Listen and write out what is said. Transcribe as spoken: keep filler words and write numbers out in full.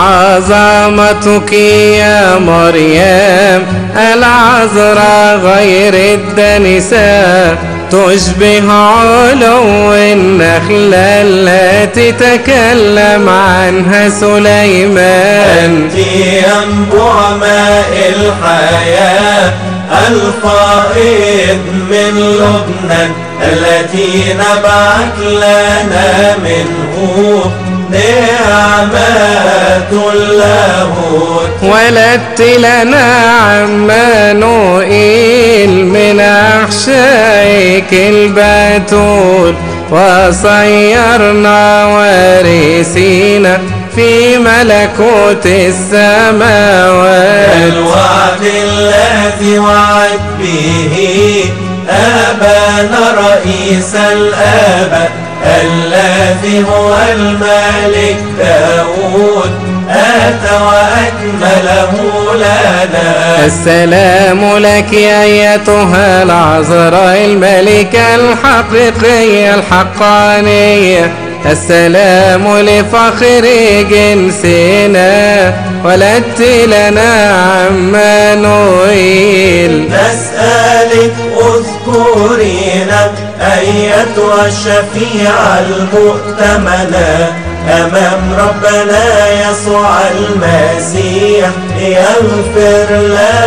عظمتك يا مريم العذراء غير الدنسة، تشبه علو النخلة التي تكلم عنها سليمان. أنت ينبوع ماء الحياة الفائض من لبنان، التي نبعت لنا منه نعمات اللاهوت. ولدت لنا عمانوئيل من أحشائك البتول، وصيرنا وارثين في ملكوت السماوات. الوعد الذي وعد به آبانا رئيس الآباء، الذي هو الملك داود، آتى وأكمله لنا. السلام لك أيتها العذراء الملكة الحقيقية الحقانية، السلام لفخر جنسنا، ولدت لنا عمانوئيل. نسألك اذكرينا أيتها الشفيعة المؤتمنة أمام ربنا يسوع المسيح، يغفر لنا